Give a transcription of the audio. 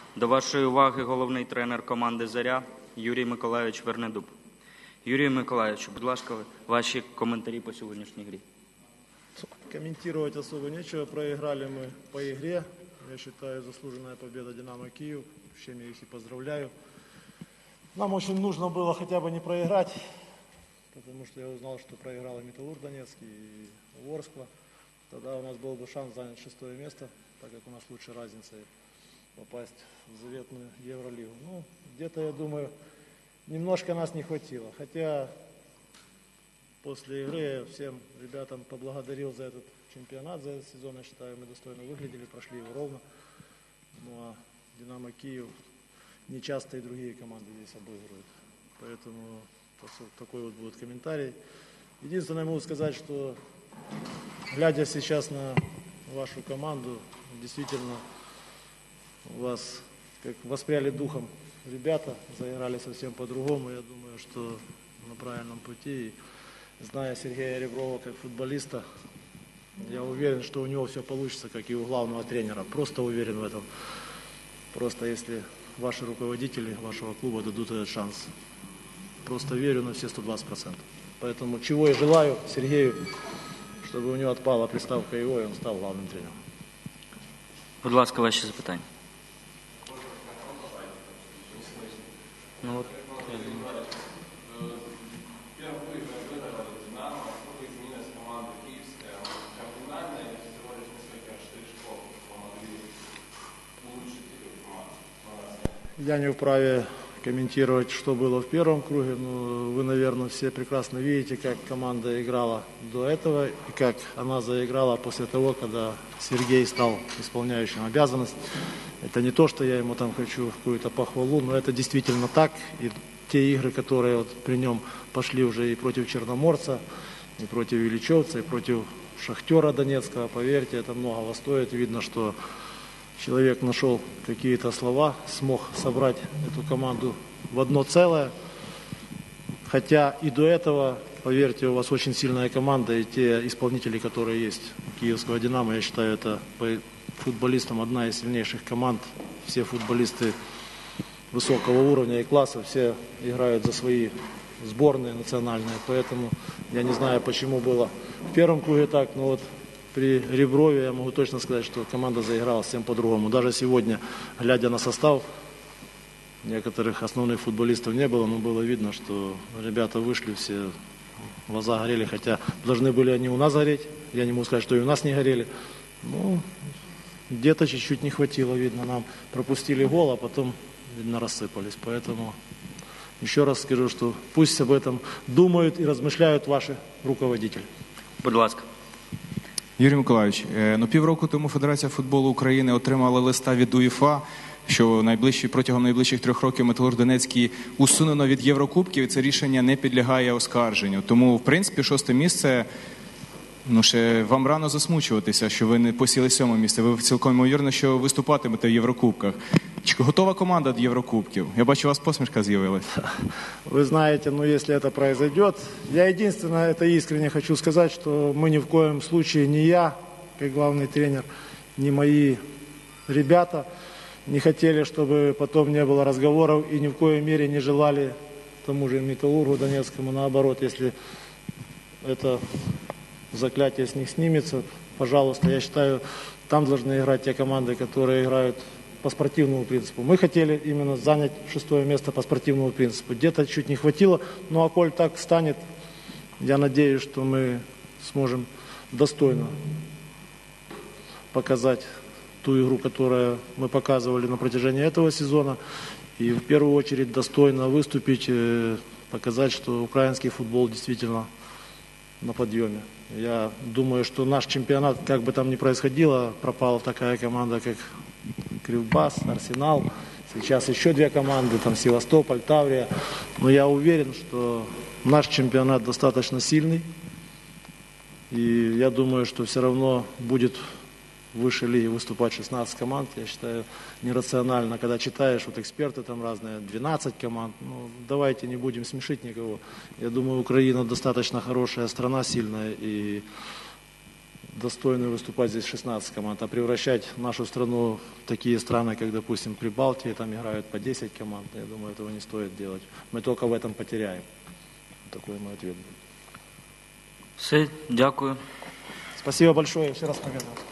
До вашої уваги головний тренер команди «Зоря» Юрій Миколайович Вернедуб. Юрій Миколайович, будь ласка, ваші коментарі по сьогоднішній грі. Комментировать особо нечего. Проиграли мы по игре. Я считаю, заслуженная победа «Динамо Киев», с чем я их и поздравляю. Нам очень нужно было хотя бы не проиграть, потому что я узнал, что проиграла «Металлург» Донецкий и Ворскла. Тогда у нас был бы шанс занять 6-е место, так как у нас лучше разница попасть в заветную Евролигу. Ну, где-то, я думаю, немножко нас не хватило. Хотя после игры я всем ребятам поблагодарил за этот чемпионат, за этот сезон. Я считаю, мы достойно выглядели, прошли его ровно. Ну а «Динамо Киев» не часто и другие команды здесь обыгрывают. Поэтому такой вот будет комментарий. Единственное, могу сказать, что глядя сейчас на вашу команду, действительно вас как воспряли духом ребята, заиграли совсем по-другому. Я думаю, что на правильном пути. И зная Сергея Реброва как футболиста, я уверен, что у него все получится, как и у главного тренера. Просто уверен в этом. Просто если ваши руководители вашего клуба дадут этот шанс. Просто верю на все 120%. Поэтому чего я желаю Сергею, чтобы у него отпала приставка его, и он стал главным тренером. Будь ласка, ваші запитання. Я не вправе комментировать, что было в первом круге, но вы, наверное, все прекрасно видите, как команда играла до этого и как она заиграла после того, когда Сергей стал исполняющим обязанность. Это не то, что я ему там хочу какую-то похвалу, но это действительно так. И те игры, которые вот при нем пошли уже и против Черноморца, и против Ильичевца, и против Шахтера Донецкого, поверьте, это многого стоит. Видно, что человек нашел какие-то слова, смог собрать эту команду в одно целое. Хотя и до этого, поверьте, у вас очень сильная команда, и те исполнители, которые есть у киевского «Динамо», я считаю, это по футболистам одна из сильнейших команд. Все футболисты высокого уровня и класса, все играют за свои сборные национальные. Поэтому я не знаю, почему было в первом круге так, но вот при Реброве я могу точно сказать, что команда заиграла совсем по-другому. Даже сегодня, глядя на состав, некоторых основных футболистов не было, но было видно, что ребята вышли, все глаза горели, хотя должны были они у нас гореть. Я не могу сказать, что и у нас не горели. Ну, где-то чуть-чуть не хватило, видно, нам пропустили гол, а потом, видно, рассыпались. Поэтому еще раз скажу, что пусть об этом думают и размышляют ваши руководители. Будь ласка. Юрій Миколайович, півроку тому Федерація футболу України отримала листа від УЄФА, що протягом найближчих 3 років «Металург Донецький» усунено від Єврокубків, і це рішення не підлягає оскарженню. Тому, в принципі, 6-те місце, ще вам рано засмучуватися, що ви не посіли 7-е місце. Ви цілком ймовірно, що виступатимете в Єврокубках. Чи готова команда до Єврокубків? Я бачу, у вас посмішка з'явилась. Вы знаете, если это произойдет, я единственное, это искренне хочу сказать, что мы ни в коем случае, ни я, как главный тренер, ни мои ребята не хотели, чтобы потом не было разговоров и ни в коей мере не желали тому же «Металлургу» Донецкому. Наоборот, если это заклятие с них снимется, пожалуйста, я считаю, там должны играть те команды, которые играют по спортивному принципу. Мы хотели именно занять 6-е место по спортивному принципу. Где-то чуть не хватило, но а коль так станет, я надеюсь, что мы сможем достойно показать ту игру, которую мы показывали на протяжении этого сезона. И в первую очередь достойно выступить, показать, что украинский футбол действительно на подъеме. Я думаю, что наш чемпионат, как бы там ни происходило, пропала такая команда, как Кривбас, Арсенал. Сейчас еще 2 команды, там Севастополь, Таврия. Но я уверен, что наш чемпионат достаточно сильный. И я думаю, что все равно будет выше лиги выступать 16 команд. Я считаю нерационально, когда читаешь, вот эксперты там разные, 12 команд. Давайте не будем смешить никого. Я думаю, Украина достаточно хорошая страна, сильная. И достойны выступать здесь 16 команд, а превращать нашу страну в такие страны, как, допустим, Прибалтия, там играют по 10 команд, я думаю, этого не стоит делать. Мы только в этом потеряем. Такой мой ответ будет. Все, дякую. Спасибо большое, еще раз победа.